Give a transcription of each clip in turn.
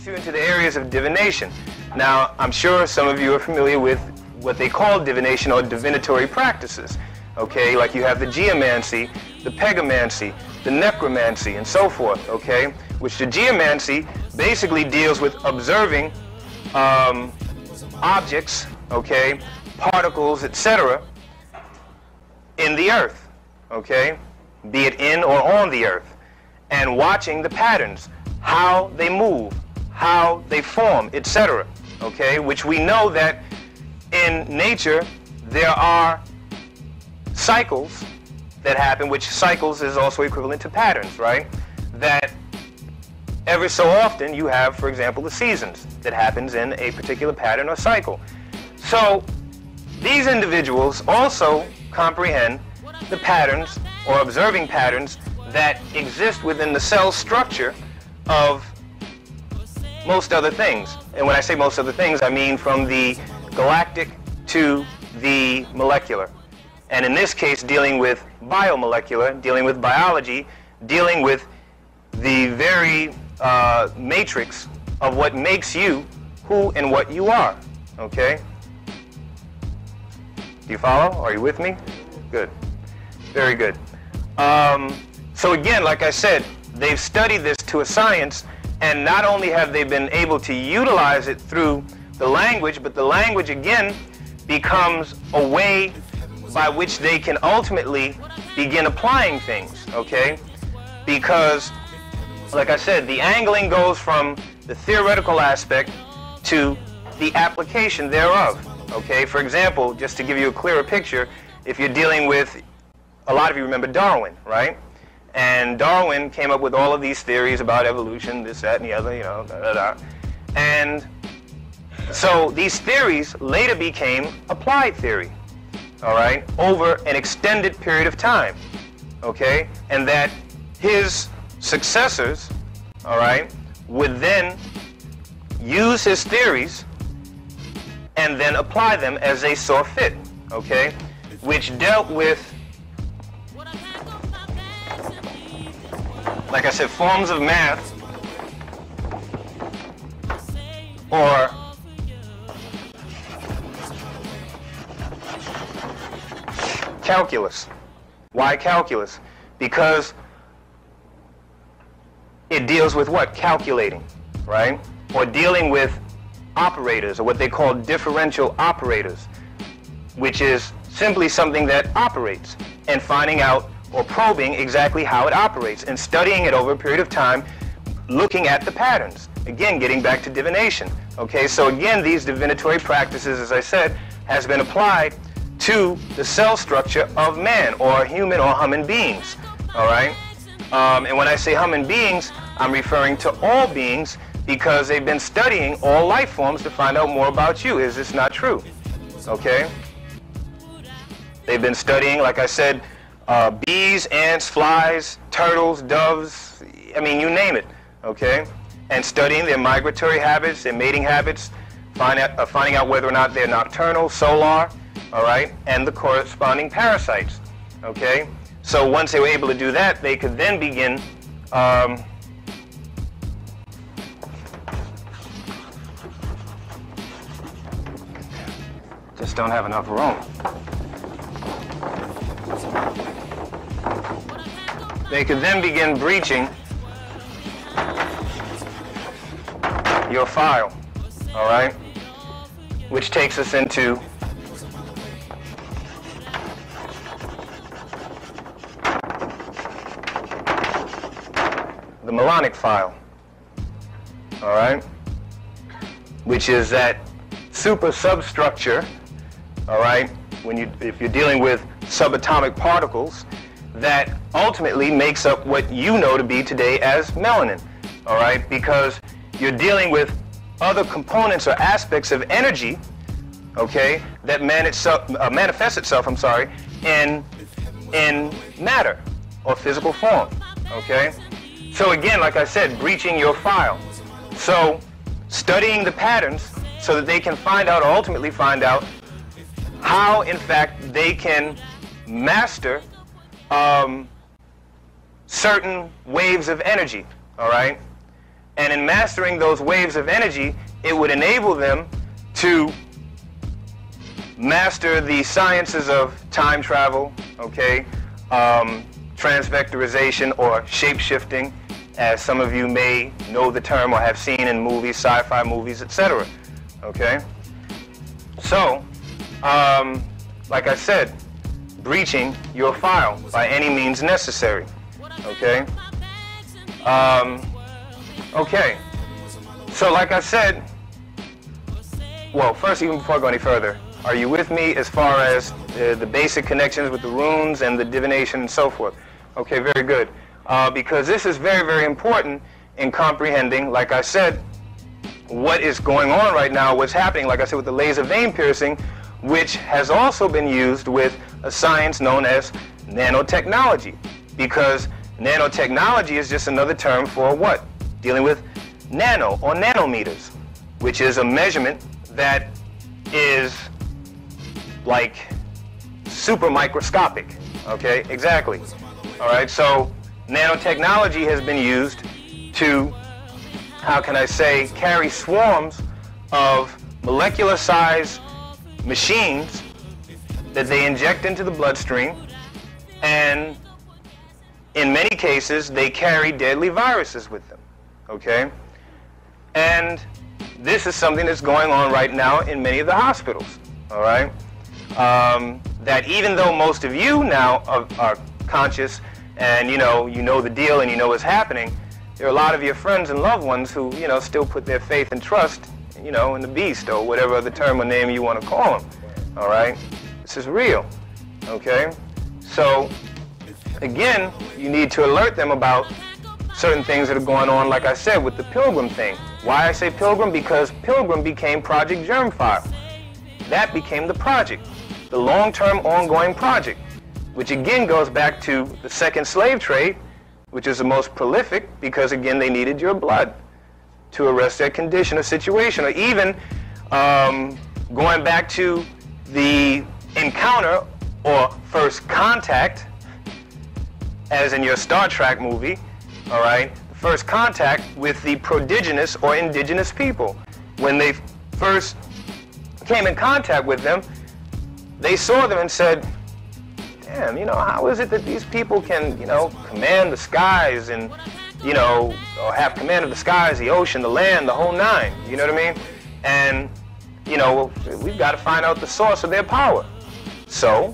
you into the areas of divination. Now, I'm sure some of you are familiar with what they call divination or divinatory practices. Okay, like you have the geomancy, the pegomancy, the necromancy, and so forth. Okay, which the geomancy basically deals with observing objects, okay, particles, etc., in the earth. Okay, be it in or on the earth, and watching the patterns, how they move, how they form, etc. Okay, which we know that in nature there are cycles that happen, which cycles is also equivalent to patterns, right? That every so often you have, for example, the seasons that happens in a particular pattern or cycle. So these individuals also comprehend the patterns or observing patterns that exist within the cell structure of most other things. And when I say most other things, I mean from the galactic to the molecular. And in this case, dealing with biomolecular, dealing with biology, dealing with the very matrix of what makes you who and what you are. Okay? Do you follow? Are you with me? Good. Very good. So again, like I said, they've studied this to a science, and not only have they been able to utilize it through the language, but the language again becomes a way by which they can ultimately begin applying things, okay? Because, like I said, the angling goes from the theoretical aspect to the application thereof, okay? For example, just to give you a clearer picture, if you're dealing with, a lot of you remember Darwin, right? And Darwin came up with all of these theories about evolution, this, that, and the other, you know, And so these theories later became applied theory, all right, over an extended period of time, okay? And that his successors, all right, would then use his theories and then apply them as they saw fit, okay? Which dealt with, like I said, forms of math or calculus. Why calculus? Because it deals with what? Calculating, right? Or dealing with operators, or what they call differential operators, which is simply something that operates, and finding out or probing exactly how it operates and studying it over a period of time, looking at the patterns. Again, getting back to divination. Okay, so again, these divinatory practices, as I said, has been applied to the cell structure of man, or human or human beings. All right? And when I say human beings, I'm referring to all beings, because they've been studying all life forms to find out more about you. Is this not true? Okay? They've been studying, like I said, bees, ants, flies, turtles, doves, I mean, you name it, okay? And studying their migratory habits, their mating habits, finding out whether or not they're nocturnal, solar, all right, and the corresponding parasites, okay? So once they were able to do that, they could then begin just don't have enough room. They could then begin breaching your file, all right? Which takes us into the melonic file, all right? Which is that super substructure, all right? If you're dealing with subatomic particles, that ultimately makes up what you know to be today as melanin, all right? Because you're dealing with other components or aspects of energy, okay, that manifests itself, in matter or physical form, okay? So again, like I said, breaching your file. So studying the patterns so that they can find out, or ultimately find out, how in fact they can master certain waves of energy, all right? And in mastering those waves of energy, it would enable them to master the sciences of time travel, okay, transvectorization or shape-shifting, as some of you may know the term or have seen in movies, sci-fi movies, etc. Okay? So, like I said, breaching your file by any means necessary. Okay? Okay. So, like I said, well, first, even before I go any further, are you with me as far as the basic connections with the runes and the divination and so forth? Okay, very good. Because this is very, very important in comprehending, like I said, what is going on right now, what's happening, like I said, with the laser vein piercing, which has also been used with a science known as nanotechnology. Because nanotechnology is just another term for what? Dealing with nano or nanometers, which is a measurement that is like super microscopic. Okay, exactly. All right, so nanotechnology has been used to, how can I say, carry swarms of molecular size machines that they inject into the bloodstream, and in many cases they carry deadly viruses with them. Okay? And this is something that's going on right now in many of the hospitals. All right? That even though most of you now are conscious and you know the deal and you know what's happening, there are a lot of your friends and loved ones who, still put their faith and trust, in the beast or whatever other term or name you want to call them. All right? This is real. Okay? So, again, you need to alert them about certain things that are going on, like I said, with the Pilgrim thing. Why I say Pilgrim? Because Pilgrim became Project Germfire. That became the project, the long-term ongoing project, which again goes back to the second slave trade, which is the most prolific because, again, they needed your blood to arrest their condition or situation. Or even going back to the encounter or first contact, as in your Star Trek movie, all right, first contact with the prodigious or indigenous people. When they first came in contact with them, they saw them and said, damn, how is it that these people can, command the skies and, or have command of the skies, the ocean, the land, the whole nine, you know what I mean? And, we've got to find out the source of their power. So,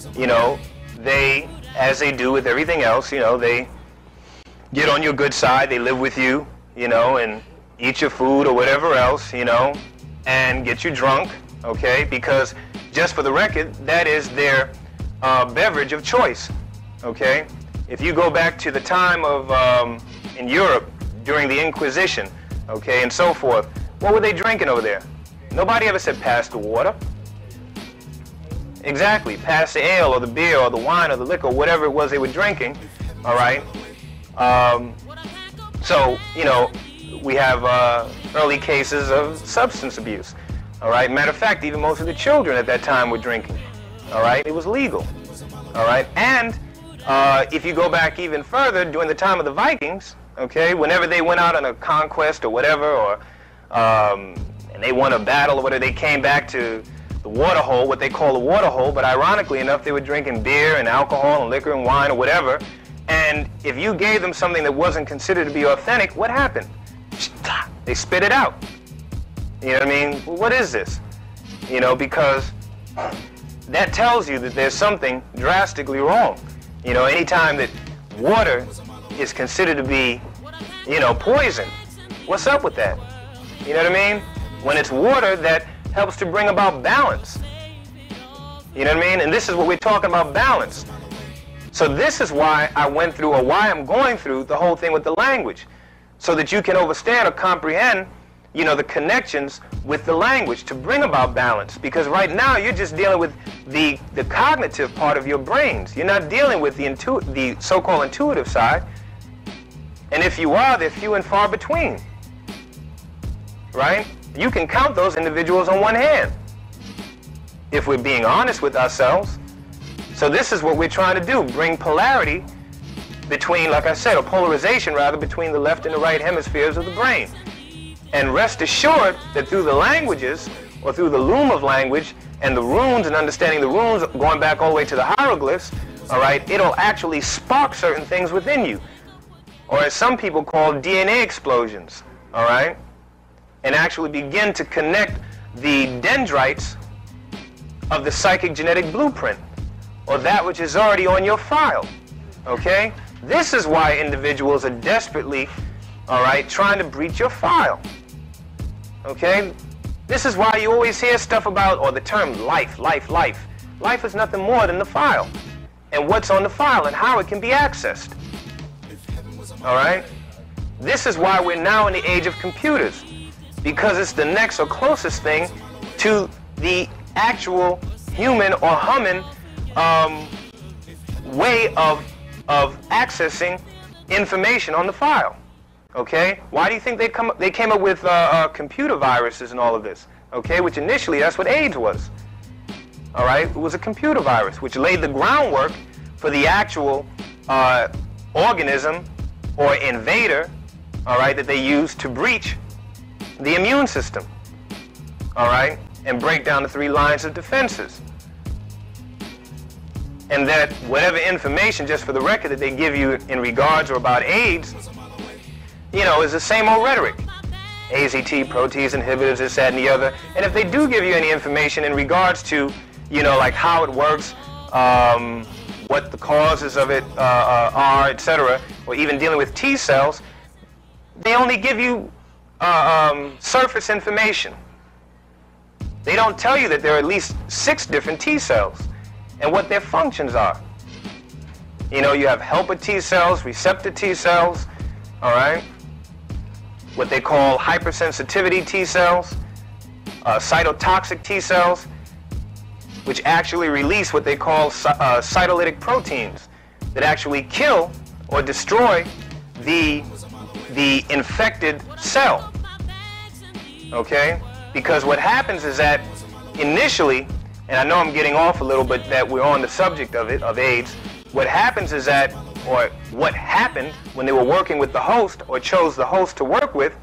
they, as they do with everything else, they get on your good side, they live with you, and eat your food or whatever else, and get you drunk, okay? Because, just for the record, that is their beverage of choice, okay? If you go back to the time of, in Europe, during the Inquisition, okay, and so forth, what were they drinking over there? Nobody ever said pass the water. Exactly, pass the ale or the beer or the wine or the liquor, whatever it was they were drinking, all right? So, we have early cases of substance abuse, all right? Matter of fact, even most of the children at that time were drinking, all right? It was legal, all right? And if you go back even further, during the time of the Vikings, okay, whenever they went out on a conquest or whatever, or and they won a battle or whatever, they came back to the water hole, what they call the water hole, but ironically enough, they were drinking beer and alcohol and liquor and wine or whatever. And if you gave them something that wasn't considered to be authentic, what happened? They spit it out. You know what I mean? Well, what is this? Because that tells you that there's something drastically wrong. Anytime that water is considered to be, poison, what's up with that? You know what I mean? When it's water that helps to bring about balance. You know what I mean? And this is what we're talking about, balance. So this is why I went through, or why I'm going through, the whole thing with the language. So that you can understand or comprehend, the connections with the language to bring about balance. Because right now you're just dealing with the cognitive part of your brains. You're not dealing with the so-called intuitive side. And if you are, they're few and far between. Right? You can count those individuals on one hand, if we're being honest with ourselves. So this is what we're trying to do, bring polarity between, like I said, a polarization rather, between the left and the right hemispheres of the brain. And rest assured that through the languages, or through the loom of language, and the runes, and understanding the runes, going back all the way to the hieroglyphs, all right, it'll actually spark certain things within you. Or as some people call DNA explosions, all right? And actually begin to connect the dendrites of the psychic genetic blueprint, or that which is already on your file, okay? This is why individuals are desperately, all right, trying to breach your file, okay? This is why you always hear stuff about, or the term life, life, life. Life is nothing more than the file, and what's on the file, and how it can be accessed, all right? This is why we're now in the age of computers, because it's the next or closest thing to the actual human or human way of accessing information on the file. Okay? Why do you think they came up with computer viruses and all of this? Okay? Which initially, that's what AIDS was. All right? It was a computer virus, which laid the groundwork for the actual organism or invader, all right, that they used to breach the immune system, all right, and break down the 3 lines of defenses. And that whatever information, just for the record, that they give you in regards or about AIDS, you know, is the same old rhetoric. AZT, protease inhibitors, this, that, and the other. And if they do give you any information in regards to, you know, like how it works, what the causes of it are, etc., or even dealing with T cells, they only give you surface information. They don't tell you that there are at least 6 different T cells and what their functions are. You know, you have helper T cells, receptor T cells, all right? What they call hypersensitivity T cells, cytotoxic T cells, which actually release what they call cytolytic proteins that actually kill or destroy the infected cell. Okay? Because what happens is that initially, and I know I'm getting off a little bit that we're on the subject of it, of AIDS, what happens is that, or what happened when they were working with the host, or chose the host to work with,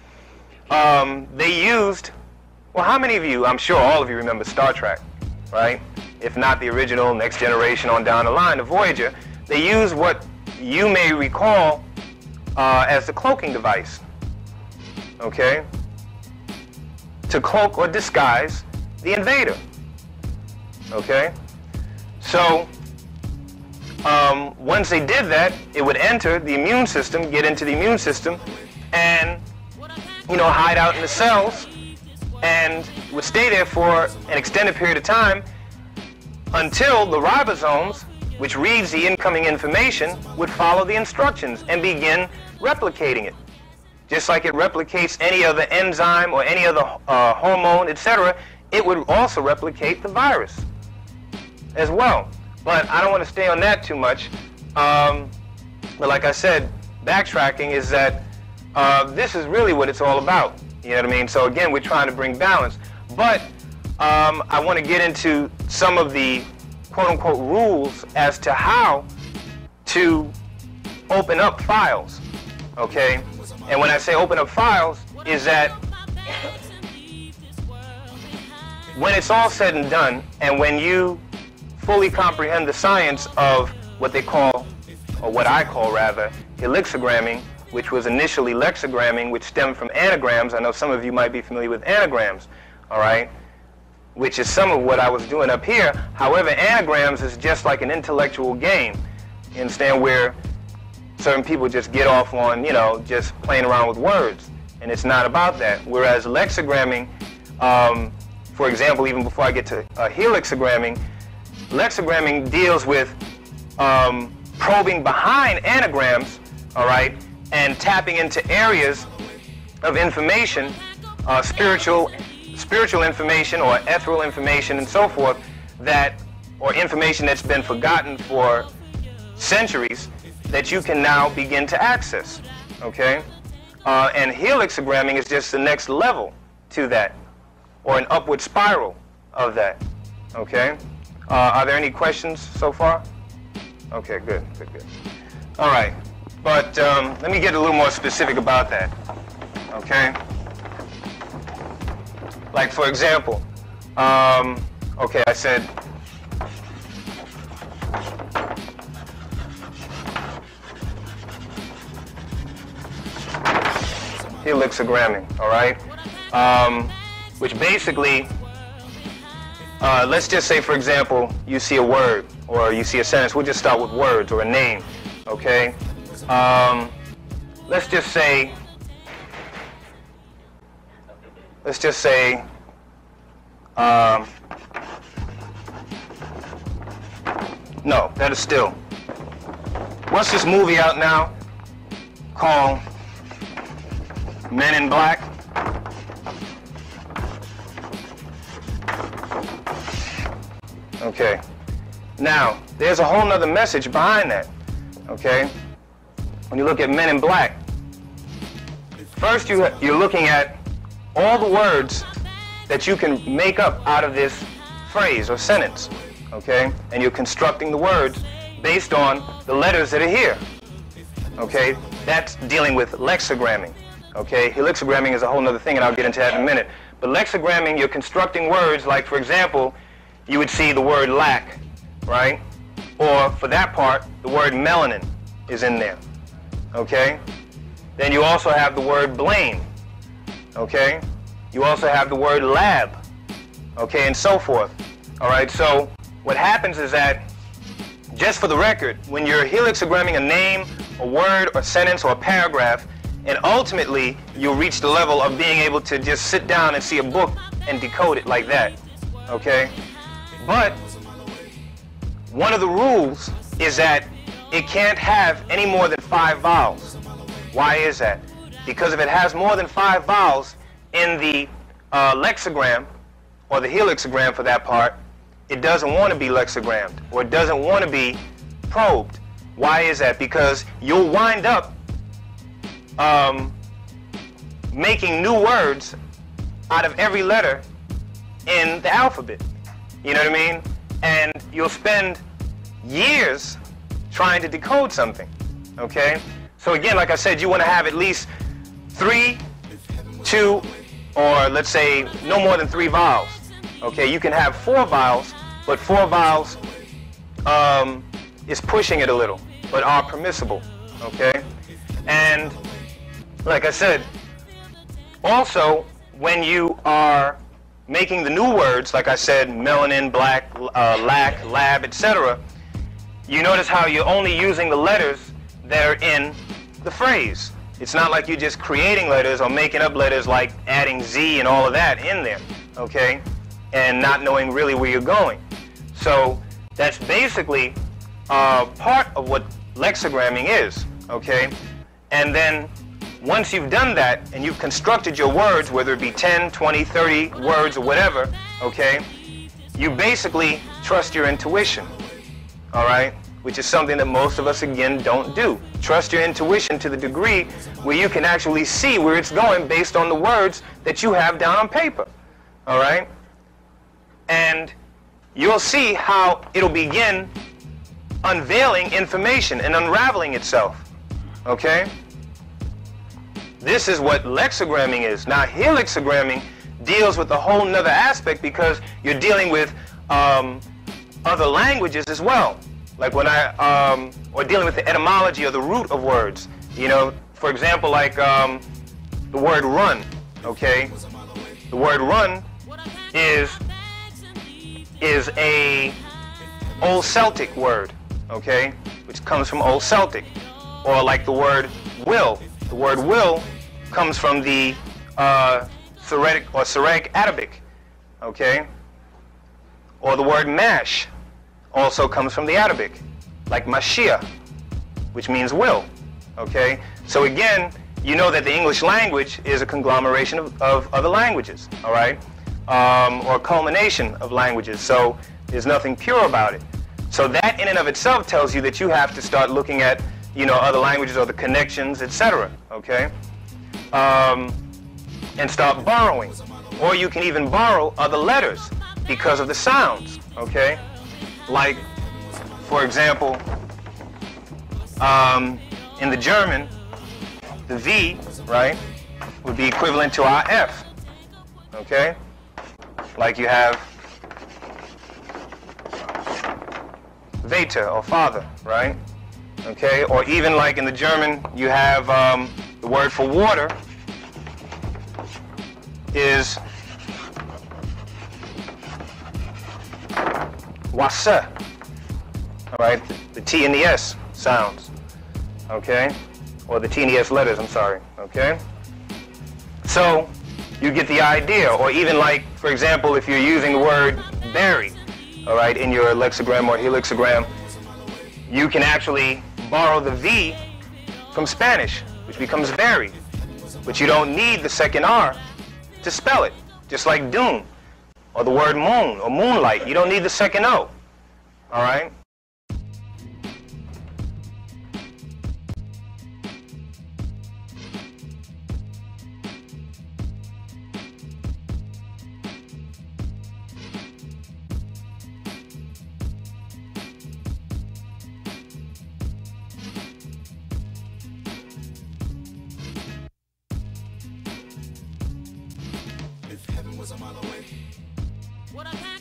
they used, well, how many of you, I'm sure all of you remember Star Trek, right? If not the original, Next Generation on down the line, the Voyager, they used what you may recall as the cloaking device, okay? To cloak or disguise the invader, okay? So, once they did that, it would enter the immune system, get into the immune system, and, you know, hide out in the cells, and would stay there for an extended period of time until the ribosomes, which reads the incoming information, would follow the instructions and begin replicating it. Just like it replicates any other enzyme or any other hormone, etc., it would also replicate the virus as well. But I don't want to stay on that too much. But like I said, backtracking is that this is really what it's all about. You know what I mean? So again, we're trying to bring balance. But I want to get into some of the quote-unquote rules as to how to open up files, okay? And when I say open up files, is that when it's all said and done, and when you fully comprehend the science of what they call, or what I call rather, helixigramming, which was initially lexigramming, which stemmed from anagrams. I know some of you might be familiar with anagrams, all right? Which is some of what I was doing up here. However, anagrams is just like an intellectual game. You understand, where certain people just get off on, you know, just playing around with words. And it's not about that. Whereas lexigramming, for example, even before I get to helixigramming, lexigramming deals with probing behind anagrams, all right, and tapping into areas of information, spiritual information or ethereal information and so forth, that, or information that's been forgotten for centuries, that you can now begin to access, okay? And helixigramming is just the next level to that, or an upward spiral of that, okay? Are there any questions so far? Okay, good, good, good. All right, but let me get a little more specific about that, okay? Like, for example, okay, I said, helixigramming, all right? Which basically, let's just say, for example, you see a word or you see a sentence. We'll just start with words or a name, okay? Let's just say, no, that is still. What's this movie out now called Men in Black? Okay. Now, there's a whole nother message behind that, okay? When you look at Men in Black, first you're looking at all the words that you can make up out of this phrase or sentence, okay? And you're constructing the words based on the letters that are here, okay? That's dealing with lexigramming, okay? Helixigramming is a whole nother thing, and I'll get into that in a minute. But lexigramming, you're constructing words like, for example, you would see the word lack, right? Or, for that part, the word melanin is in there, okay? Then you also have the word blame, okay? You also have the word lab, okay, and so forth, all right? So what happens is that, just for the record, when you're helixigramming a name, a word, or sentence, or a paragraph, and ultimately you'll reach the level of being able to just sit down and see a book and decode it like that, okay? But one of the rules is that it can't have any more than 5 vowels. Why is that? Because if it has more than 5 vowels in the lexigram, or the helixigram for that part, it doesn't want to be lexigrammed, or it doesn't want to be probed. Why is that? Because you'll wind up making new words out of every letter in the alphabet. You know what I mean? And you'll spend years trying to decode something, okay? So again, like I said, you want to have at least 3, 2, or let's say no more than 3 vowels, okay? You can have 4 vowels, but 4 vowels is pushing it a little, but are permissible, okay? And like I said, also, when you are making the new words, like I said, melanin, black, lack, lab, etc., you notice how you're only using the letters that are in the phrase. It's not like you're just creating letters or making up letters like adding Z and all of that in there, okay? And not knowing really where you're going. So that's basically part of what lexigramming is, okay? And then once you've done that and you've constructed your words, whether it be 10, 20, 30 words or whatever, okay, you basically trust your intuition, all right, which is something that most of us, again, don't do. Trust your intuition to the degree where you can actually see where it's going based on the words that you have down on paper, all right? And you'll see how it'll begin unveiling information and unraveling itself, okay? This is what lexigramming is. Now, helixigramming deals with a whole nother aspect because you're dealing with other languages as well. Like when or dealing with the etymology or the root of words. You know, for example, like the word run, okay? The word run is a Old Celtic word, okay? Which comes from Old Celtic. Or like the word will. The word will comes from the Syriac Arabic, okay? Or the word mash also comes from the Arabic, like Mashiach, which means will, okay? So again, you know that the English language is a conglomeration of other languages, all right? Or a culmination of languages, so there's nothing pure about it. So that in and of itself tells you that you have to start looking at, you know, other languages or the connections, etc., okay? And start borrowing. Or you can even borrow other letters because of the sounds, okay? Like, for example, In the German, the V, right, would be equivalent to our F. Okay? Like you have Vater, or father, right? Okay? Or even like in the German, you have the word for water is Wasser. All right? The T and the S sounds. Okay? Or the T and the S letters, I'm sorry. Okay? So, you get the idea. Or even like, for example, if you're using the word berry, all right, in your lexigram or helixogram, you can actually borrow the V from Spanish, which becomes berry. But you don't need the second R to spell it, just like dune, or the word moon, or moonlight. You don't need the second O, all right? If heaven was a mile away, would I